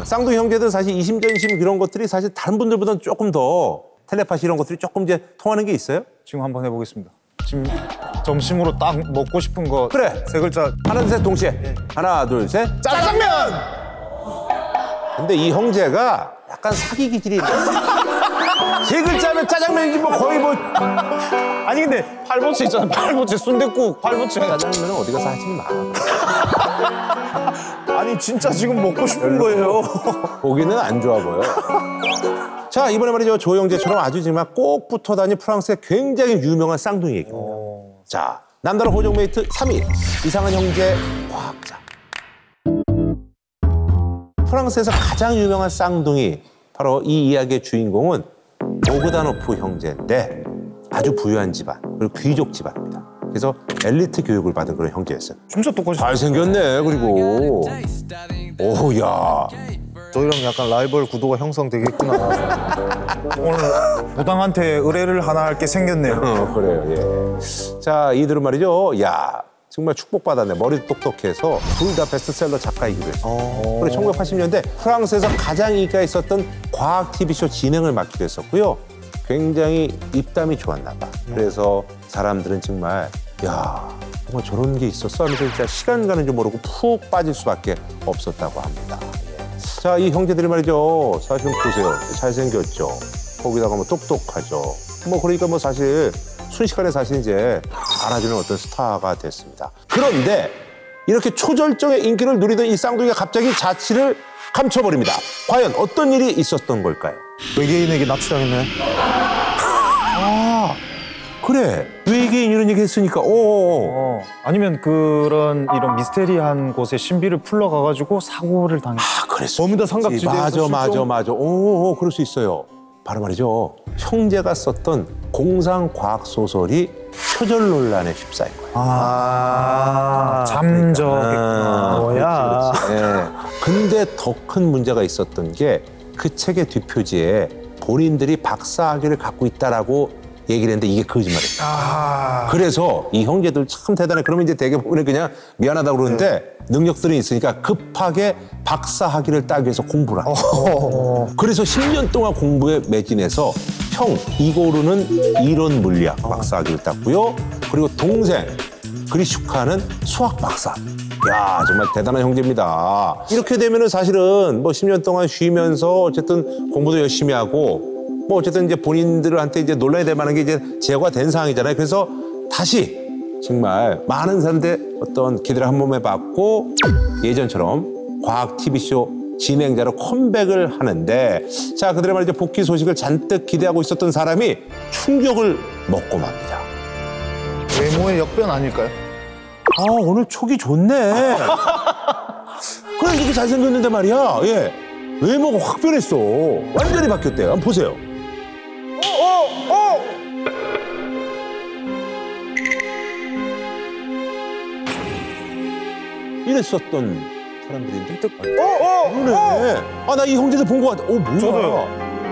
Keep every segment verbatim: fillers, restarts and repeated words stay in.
쌍둥이 형제들은 사실 이심전심 그런 것들이 사실 다른 분들보다는 조금 더 텔레파시 이런 것들이 조금 이제 통하는 게 있어요? 지금 한번 해보겠습니다. 지금 점심으로 딱 먹고 싶은 거 그래. 세 글자. 하나 둘 셋 동시에. 네. 하나 둘 셋. 짜장면! 근데 이 형제가 약간 사기 기질이 있네. 세 글자면 짜장면이지 뭐 거의 뭐. 아니 근데 팔보채 있잖아. 팔보채 순댓국 팔보채. 짜장면은 어디 가서 하지 마. 아니 진짜 지금 먹고 싶은 거예요. 보기는 안 좋아 보여. 자, 이번에 말이죠. 조 형제처럼 아주 정말 꼭 붙어 다닌 프랑스의 굉장히 유명한 쌍둥이 얘기입니다. 오. 자, 남다른 호정메이트 삼 위. 이상한 형제 과학자. 프랑스에서 가장 유명한 쌍둥이, 바로 이 이야기의 주인공은 보그다노프 형제인데 아주 부유한 집안, 그리고 귀족 집안입니다. 그래서 엘리트 교육을 받은 그런 형제였어요. 진짜 똑같이 잘생겼네. 그리고 오야, 저희랑 약간 라이벌 구도가 형성되겠구나. 오늘 부당한테 의뢰를 하나 할 게 생겼네요. 어, 그래요. 예. 자, 이들은 말이죠. 야, 정말 축복받았네. 머리도 똑똑해서 둘 다 베스트셀러 작가이기도 했어요. 그리고 천구백팔십 년대 프랑스에서 가장 인기가 있었던 과학 티비쇼 진행을 맡기도 했었고요. 굉장히 입담이 좋았나 봐. 그래서 사람들은 정말 야, 정말 저런 게 있었어 하면서 진짜 시간 가는 줄 모르고 푹 빠질 수밖에 없었다고 합니다. 자, 이 형제들이 말이죠. 사실 보세요. 잘생겼죠. 거기다가 뭐 똑똑하죠. 뭐 그러니까 뭐 사실 순식간에 사실 이제 알아주는 어떤 스타가 됐습니다. 그런데 이렇게 초절정의 인기를 누리던 이 쌍둥이가 갑자기 자취를 감춰버립니다. 과연 어떤 일이 있었던 걸까요? 외계인에게 납치당했네. 아, 그래. 외계인 이런 얘기 했으니까. 오. 어, 아니면 그런 이런 미스테리한 곳에 신비를 풀러가가지고 사고를 당했어. 아, 그랬어. 버뮤다 삼각지대에서 맞아, 맞아, 맞아. 오, 오, 그럴 수 있어요. 바로 말이죠. 형제가 썼던 공상과학 소설이 표절 논란에 휩싸인 거예요. 아, 잠적했구나. 아, 뭐야. 그렇지, 그렇지. 네. 근데 더 큰 문제가 있었던 게 그 책의 뒷표지에 본인들이 박사학위를 갖고 있다라고 얘기를 했는데 이게 거짓말이에요. 아... 그래서 이 형제들 참 대단해. 그러면 이제 되게 보면 그냥 미안하다고 그러는데 네. 능력들이 있으니까 급하게 박사 학위를 따기 위해서 공부를 하고 어... 그래서 십 년 동안 공부에 매진해서 형 이고르는 이론 물리학 박사 학위를 땄고요. 그리고 동생 그리슈카는 수학 박사. 야, 정말 대단한 형제입니다. 이렇게 되면은 사실은 뭐 십 년 동안 쉬면서 어쨌든 공부도 열심히 하고 뭐 어쨌든 이제 본인들한테 이제 놀라야 될 만한 게 이제 제거가 된 상황이잖아요. 그래서 다시 정말 많은 사람들의 어떤 기대를 한 몸에 받고 예전처럼 과학 티비쇼 진행자로 컴백을 하는데 자, 그들의 말이죠. 복귀 소식을 잔뜩 기대하고 있었던 사람이 충격을 먹고 맙니다. 외모의 역변 아닐까요? 아, 오늘 촉이 좋네. 그래, 이렇게 잘생겼는데 말이야. 예. 외모가 확 변했어. 완전히 바뀌었대요. 한번 보세요. 어, 어, 어! 이랬었던 사람들인데. 어, 어! 그러네. 아, 나 이 형제들 본 것 같아. 어, 뭐야. 저도요.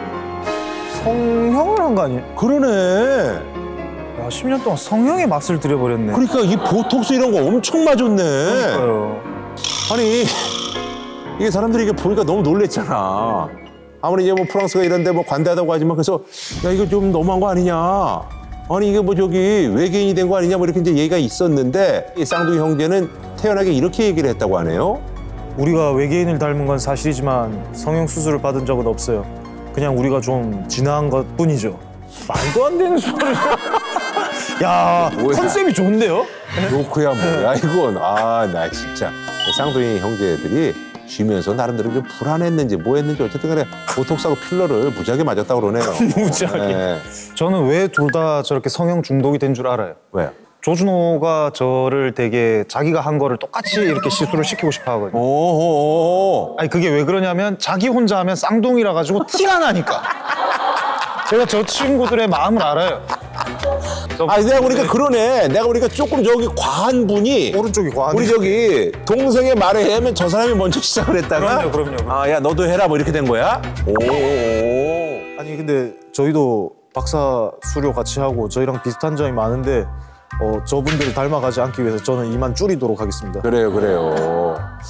성형을 한 거 아니에요? 그러네. 야, 십 년 동안 성형의 맛을 들여버렸네. 그러니까 이 보톡스 이런 거 엄청 맞았네. 그러니까요. 아니, 이게 사람들이 이게 보니까 너무 놀랬잖아. 아무리 이제 뭐 프랑스가 이런데 뭐 관대하다고 하지만 그래서 야, 이거 좀 너무한 거 아니냐. 아니, 이게 뭐 저기 외계인이 된 거 아니냐 뭐 이렇게 이제 얘기가 있었는데 이 쌍둥이 형제는 태연하게 이렇게 얘기를 했다고 하네요. 우리가 외계인을 닮은 건 사실이지만 성형 수술을 받은 적은 없어요. 그냥 우리가 좀 진화한 것 뿐이죠. 말도 안 되는 소리를. 야, 뭐야. 컨셉이 좋은데요? 노크야 뭐야 이건. 아, 나 진짜 쌍둥이 형제들이 쉬면서 나름대로 좀 불안했는지 뭐 했는지 어쨌든 간에 보톡스하고 필러를 무지하게 맞았다고 그러네요. 무지하게. 네. 저는 왜 둘 다 저렇게 성형 중독이 된 줄 알아요. 왜요? 조준호가 저를 되게 자기가 한 거를 똑같이 이렇게 시술을 시키고 싶어 하거든요. 오호오호. 아니 그게 왜 그러냐면 자기 혼자 하면 쌍둥이라 가지고 티가 나니까. 제가 저 친구들의 마음을 알아요. 아니, 내가 보니까 그러네. 내가 보니까 조금 저기 과한 분이 오른쪽이 과한. 우리 저기 동생의 말에 의하면 저 사람이 먼저 시작을 했다가 그럼요, 그럼요. 그럼요. 아, 야, 너도 해라 뭐 이렇게 된 거야? 오. 아니 근데 저희도 박사 수료 같이 하고 저희랑 비슷한 점이 많은데 어, 저분들을 닮아가지 않기 위해서 저는 이만 줄이도록 하겠습니다. 그래요, 그래요.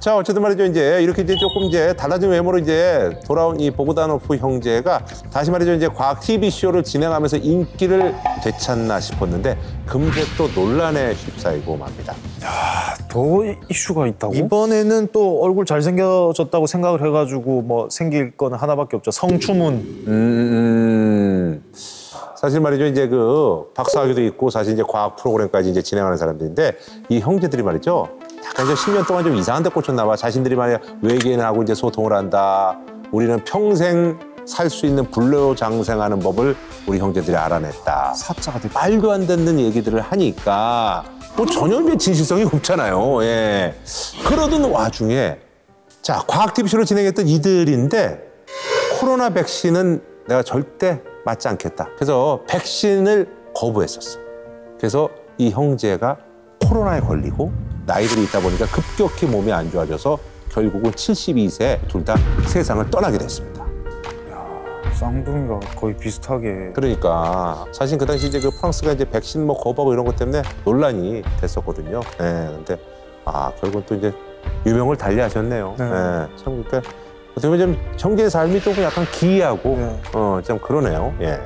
자, 어쨌든 말이죠. 이제 이렇게 이제 조금 이제 달라진 외모로 이제 돌아온 이 보그다노프 형제가 다시 말이죠. 이제 과학 티비쇼를 진행하면서 인기를 되찾나 싶었는데 금세 또 논란에 휩싸이고 맙니다. 더 이슈가 있다고? 이번에는 또 얼굴 잘생겨졌다고 생각을 해가지고 뭐 생길 건 하나밖에 없죠. 성추문. 음, 사실 말이죠. 이제 그 박사학위도 있고 사실 이제 과학 프로그램까지 이제 진행하는 사람들인데 이 형제들이 말이죠. 약간 이제 십 년 동안 좀 이상한 데 꽂혔나 봐. 자신들이 말이야 외계인하고 이제 소통을 한다. 우리는 평생 살 수 있는 불로장생하는 법을 우리 형제들이 알아냈다. 사자가 되고. 말도 안 되는 얘기들을 하니까 뭐 전혀 이제 진실성이 없잖아요. 예. 그러던 와중에 자 과학 티비쇼를 진행했던 이들인데 코로나 백신은 내가 절대 맞지 않겠다. 그래서 백신을 거부했었어. 그래서 이 형제가 코로나에 걸리고 나이들이 있다 보니까 급격히 몸이 안 좋아져서 결국은 칠십이 세 둘 다 세상을 떠나게 됐습니다. 쌍둥이가 거의 비슷하게. 그러니까 사실 그 당시 이제 그 프랑스가 이제 백신 뭐 거부하고 이런 것 때문에 논란이 됐었거든요. 예. 근데 아 결국은 또 이제 유명을 달리하셨네요. 네. 예. 참 그러니까 어떻게 보면 좀 형제의 삶이 조금 약간 기이하고 네. 어 좀 그러네요. 예.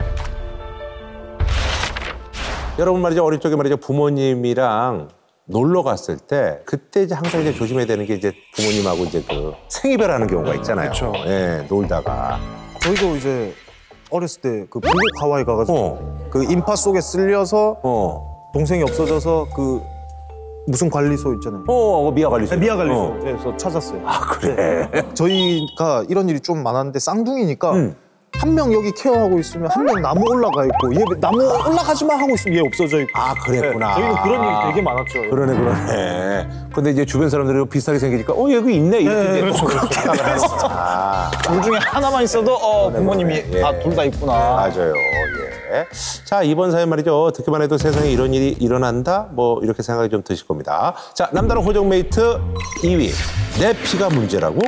여러분 말이죠 어릴 적에 말이죠 부모님이랑 놀러 갔을 때 그때 이제 항상 이제 조심해야 되는 게 이제 부모님하고 이제 그 생이별하는 경우가 있잖아요. 그쵸. 예, 놀다가. 저희도 이제 어렸을 때 그 불국 하와이 가가지고 어. 그 인파 속에 쓸려서 어. 동생이 없어져서 그 무슨 관리소 있잖아요. 어, 뭐 미아 관리소. 네, 미아 관리소에서 찾았어요. 아, 그래. 저희가 이런 일이 좀 많았는데 쌍둥이니까 음. 한 명 여기 케어하고 있으면 한 명 나무 올라가 있고 얘 나무 올라가지 마 하고 있으면 얘 없어져 있고. 아, 그랬구나. 네, 저희는 그런 일이 되게 많았죠. 그러네, 그러네. 근데 이제 주변 사람들이 비슷하게 생기니까 어, 여기 있네. 이렇게 네, 이제 그렇죠, 그렇게 그렇죠. 생각을 하는 거죠. 아, 둘 중에 하나만 있어도 어 부모님이 예. 다 둘 다 있구나. 맞아요. 예. 자, 이번 사연 말이죠. 듣기만 해도 세상에 이런 일이 일어난다? 뭐 이렇게 생각이 좀 드실 겁니다. 자, 남다른 호정메이트 이 위. 내 피가 문제라고?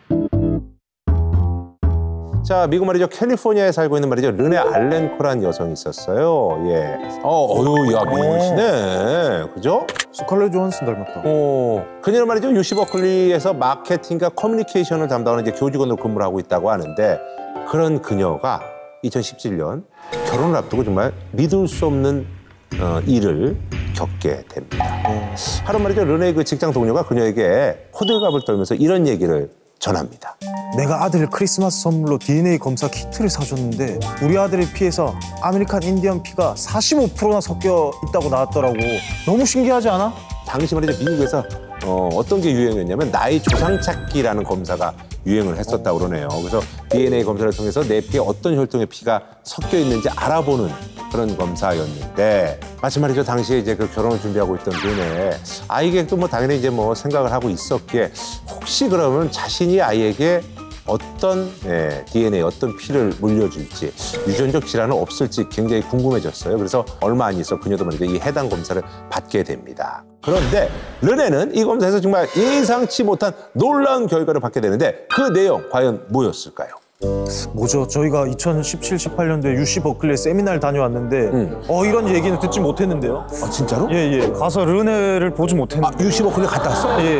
자, 미국 말이죠. 캘리포니아에 살고 있는 말이죠. 르네 알렌코라는 여성이 있었어요. 예. 어, 어유, 야, 미인이시네. 그죠? 스칼렛 조한슨 닮았다. 어, 그녀는 말이죠. 유씨 버클리에서 마케팅과 커뮤니케이션을 담당하는 이제 교직원으로 근무를 하고 있다고 하는데 그런 그녀가 이천십칠 년 결혼을 앞두고 정말 믿을 수 없는 어, 일을 겪게 됩니다. 하루 말이죠. 르네의 그 직장 동료가 그녀에게 호들갑을 떨면서 이런 얘기를 전합니다. 내가 아들 크리스마스 선물로 디엔에이 검사 키트를 사줬는데 우리 아들의 피에서 아메리칸 인디언 피가 사십오 퍼센트나 섞여 있다고 나왔더라고. 너무 신기하지 않아? 당시 말이죠. 미국에서 어, 어떤 게 유행했냐면 나의 조상 찾기라는 검사가 유행을 했었다고 그러네요. 그래서 디엔에이 검사를 통해서 내 피에 어떤 혈통의 피가 섞여 있는지 알아보는 그런 검사였는데 마치 말이죠. 당시에 이제 그 결혼을 준비하고 있던 르네 아이 계획도 뭐 당연히 이제 뭐 생각을 하고 있었기에 혹시 그러면 자신이 아이에게 어떤 예, 디엔에이, 어떤 피를 물려줄지 유전적 질환은 없을지 굉장히 궁금해졌어요. 그래서 얼마 안 있어 그녀도 말이죠. 이 해당 검사를 받게 됩니다. 그런데 르네는 이 검사에서 정말 예상치 못한 놀라운 결과를 받게 되는데 그 내용 과연 뭐였을까요? 뭐죠? 저희가 이천십칠, 십팔 년도에 유씨 버클리 세미나를 다녀왔는데 음. 어 이런 얘기는 듣지 못했는데요. 아 진짜로? 예, 예. 가서 르네를 보지 못했는데. 아, 유씨 버클리 갔다 왔어? 예.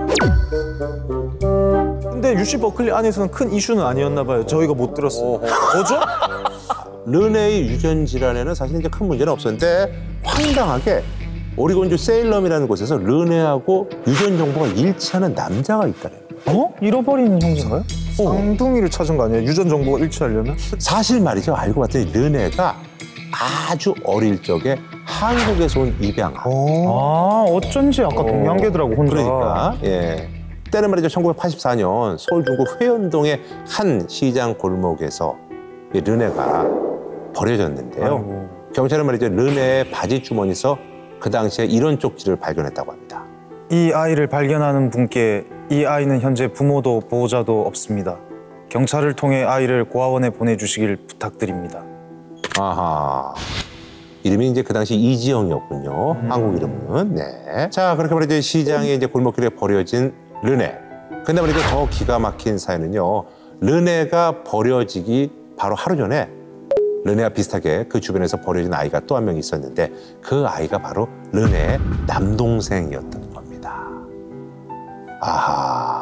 근데 유씨 버클리 안에서는 큰 이슈는 아니었나 봐요. 저희가 못 들었어요. 뭐죠? 르네의 유전 질환에는 사실 이제 큰 문제는 없었는데 황당하게 오리곤주 세일럼이라는 곳에서 르네하고 유전 정보가 일치하는 남자가 있다래요. 어? 잃어버린 형제인가요? 쌍둥이를 찾은 거 아니에요? 유전 정보가 일치하려면? 사실 말이죠. 알고 봤더니 르네가 아주 어릴 적에 한국에서 온 입양아. 아 어쩐지 아까 동양계더라고 혼자. 그러니까 예. 때는 말이죠. 천구백팔십사 년 서울 중구 회원동의 한 시장 골목에서 이 르네가 버려졌는데요. 아이고. 경찰은 말이죠. 르네의 바지 주머니에서 그 당시에 이런 쪽지를 발견했다고 합니다. 이 아이를 발견하는 분께 이 아이는 현재 부모도 보호자도 없습니다. 경찰을 통해 아이를 고아원에 보내주시길 부탁드립니다. 아하. 이름이 이제 그 당시 이지영이었군요. 음. 한국 이름은. 네. 자, 그렇게 말이죠. 시장에 이제 골목길에 버려진 르네. 근데 말이죠. 더 기가 막힌 사연은요. 르네가 버려지기 바로 하루 전에 르네와 비슷하게 그 주변에서 버려진 아이가 또 한 명 있었는데 그 아이가 바로 르네의 남동생이었던 겁니다. 아하.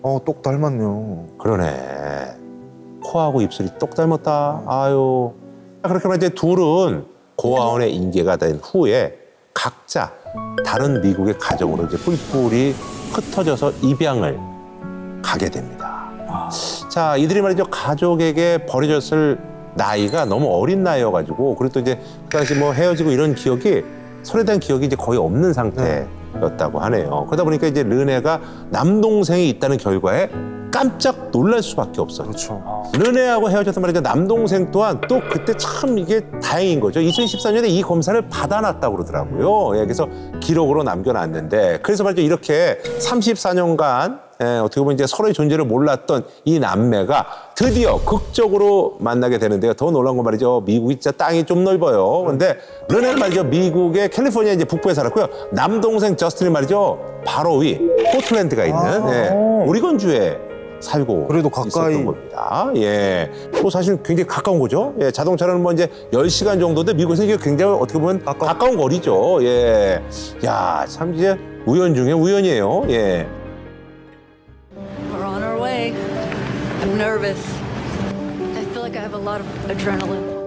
어, 똑 닮았네요. 그러네. 코하고 입술이 똑 닮았다. 아유. 그렇게 말이제 둘은 고아원에 인계가 된 후에 각자 다른 미국의 가정으로 이제 뿔뿔이 흩어져서 입양을 가게 됩니다. 자, 이들이 말이죠. 가족에게 버려졌을 나이가 너무 어린 나이여가지고, 그리고 또 이제 그 당시 뭐 헤어지고 이런 기억이, 서로에 대한 기억이 이제 거의 없는 상태였다고 하네요. 그러다 보니까 이제 르네가 남동생이 있다는 결과에 깜짝 놀랄 수밖에 없어요. 그렇죠. 르네하고 헤어져서 말이죠. 남동생 또한 또 그때 참 이게 다행인 거죠. 이천십사 년에 이 검사를 받아놨다고 그러더라고요. 예, 그래서 기록으로 남겨놨는데, 그래서 말이죠. 이렇게 삼십사 년간 예, 어떻게 보면 이제 서로의 존재를 몰랐던 이 남매가 드디어 극적으로 만나게 되는데요. 더 놀라운 건 말이죠. 미국이 진짜 땅이 좀 넓어요. 근데 르네는 말이죠. 미국의 캘리포니아 이제 북부에 살았고요. 남동생 저스틴이 말이죠. 바로 위 포틀랜드가 있는 아 예, 오리건주에 살고 그래도 가까이. 있었던 겁니다. 예, 뭐 사실 굉장히 가까운 거죠. 예, 자동차로는 뭐 이제 열 시간 정도인데 미국에서 이게 굉장히 어떻게 보면 가까운, 가까운 거리죠. 예, 야, 참 이제 우연 중에 우연이에요. 예. We're on our way. I'm nervous. I feel like I have a lot of adrenaline.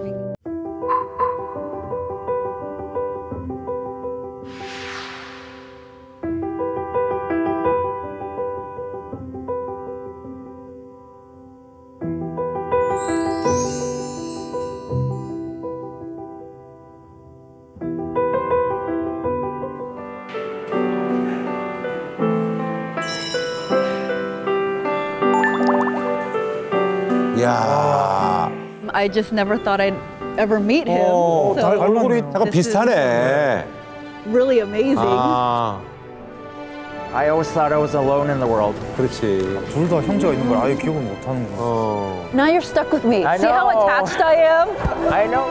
야, I just never thought I'd ever meet him. 어, so 달- 얼굴이 this 약간 is 비슷하네. really amazing. 아, I always thought I was alone in the world. 그렇지. 둘 다 형제가 있는 걸 아예 기억을 못 하는구나. 어, Now you're stuck with me. I See how know. attached I am? I know.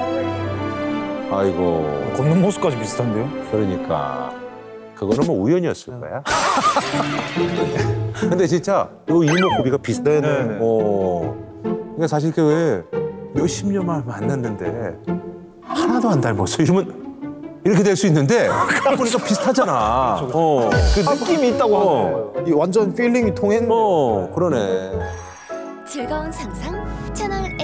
아이고. 걷는 모습까지 비슷한데요? 그러니까 그거는 뭐 우연이었을 거야. 근데 진짜 요 이목구비가 비슷해. 네네. 어. 그러니까 사실 그 몇십 년 만에 만났는데 하나도 안 닮았어. 이러면 이렇게 될 수 있는데 딱 보니까 비슷하잖아. 어. 그 느낌이 있다고 하는 거예요. 이 완전 필링이 통했네. 어, 그러네. 즐거운 상상 채널